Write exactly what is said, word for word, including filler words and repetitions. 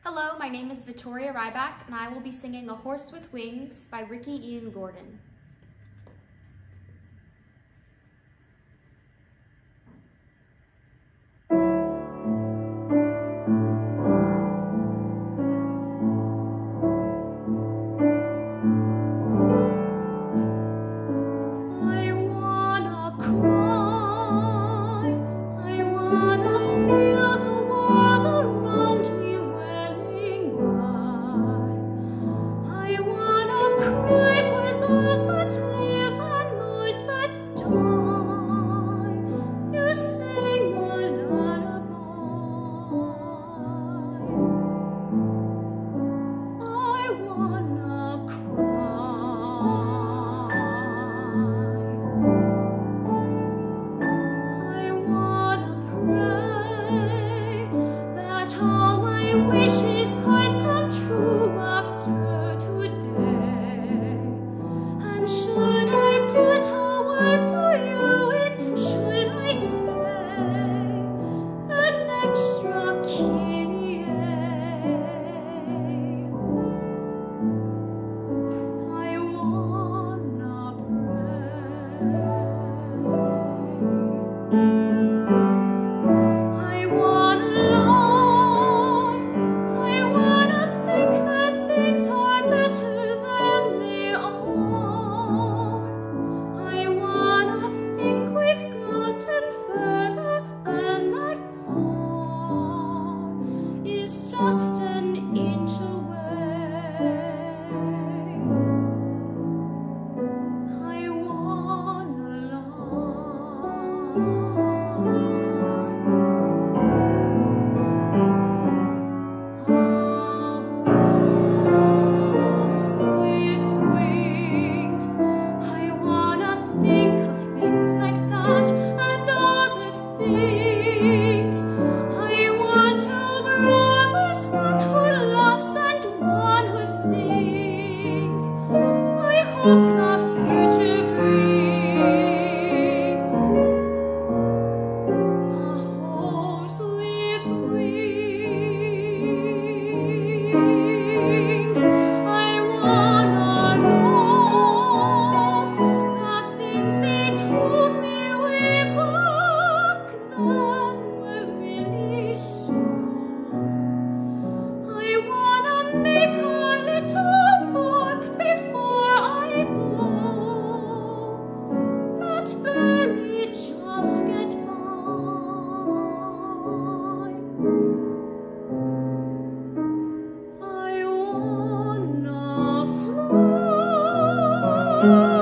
Hello, my name is Victoria Ryback, and I will be singing A Horse with Wings by Ricky Ian Gordon. Wishes quite come true after today. And should I put a word for you in, should I say an extra Kyrie? I wanna pray. I wanna lie. I wanna think that things are better than they are. I wanna think we've gotten further, and that far is just an inch away. I wanna lie. Hope the future brings a horse with wings. I wanna know the things they told me way back then were really so. I wanna make a little mark before I go, not barely just get by. I wanna fly.